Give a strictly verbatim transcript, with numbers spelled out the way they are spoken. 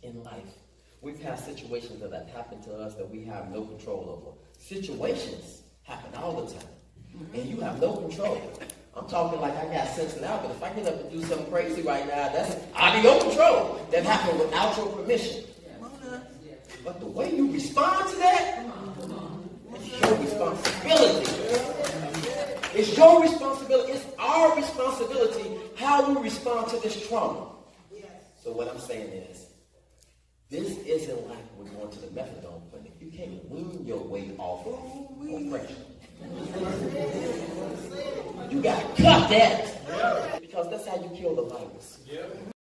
in life. We've had situations that have happened to us that we have no control over. Situations happen all the time, and you have no control. I'm talking like I got sense now, but if I get up and do something crazy right now, that's out of your control. That happened without your permission. But the way you respond to that, it's your responsibility. It's your responsibility. It's our responsibility how we respond to this trauma. So what I'm saying is, this isn't like we're going to the methadone clinic. You can't wean your way off of oppression. You got to cut that, because that's how you kill the virus.